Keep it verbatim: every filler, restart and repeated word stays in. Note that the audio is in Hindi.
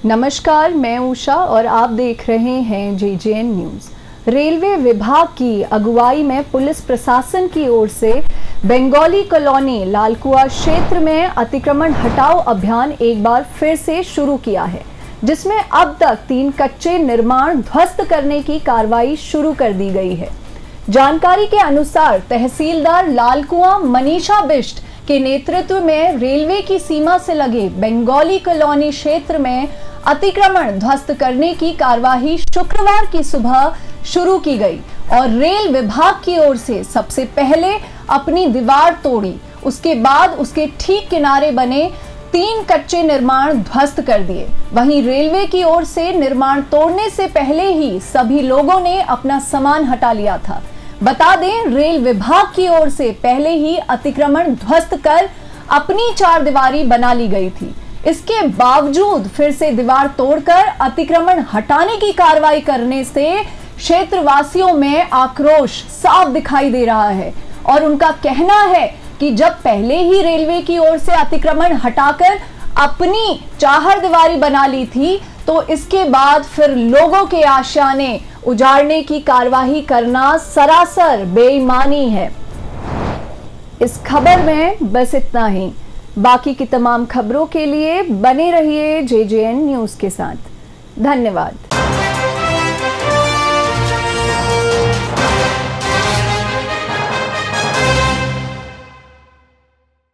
नमस्कार, मैं उषा और आप देख रहे हैं J J N news. Railway विभाग की अगुवाई में पुलिस प्रशासन की ओर से बंगाली कॉलोनी लालकुआ क्षेत्र में अतिक्रमण हटाओ अभियान एक बार फिर से शुरू किया है, जिसमें अब तक तीन कच्चे निर्माण ध्वस्त करने की कार्रवाई शुरू कर दी गई है। जानकारी के अनुसार तहसीलदार लालकुआ मनीषा बिष्ट के नेतृत्व में रेलवे की सीमा से लगे बंगाली कॉलोनी क्षेत्र में अतिक्रमण ध्वस्त करने की कार्यवाही शुक्रवार की सुबह शुरू की गई और रेल विभाग की ओर से सबसे पहले अपनी दीवार तोड़ी, उसके बाद उसके ठीक किनारे बने तीन कच्चे निर्माण ध्वस्त कर दिए। वहीं रेलवे की ओर से निर्माण तोड़ने से पहले ही सभी लोगों ने अपना सामान हटा लिया था। बता दें, रेल विभाग की ओर से पहले ही अतिक्रमण ध्वस्त कर अपनी चार दीवारी बना ली गई थी। इसके बावजूद फिर से दीवार तोड़कर अतिक्रमण हटाने की कार्रवाई करने से क्षेत्रवासियों में आक्रोश साफ दिखाई दे रहा है और उनका कहना है कि जब पहले ही रेलवे की ओर से अतिक्रमण हटाकर अपनी चार दीवारी बना ली थी, तो इसके बाद फिर लोगों के आशियाने उजाड़ने की कार्यवाही करना सरासर बेईमानी है। इस खबर में बस इतना ही। बाकी की तमाम खबरों के लिए बने रहिए जे जे एन न्यूज़ के साथ। धन्यवाद।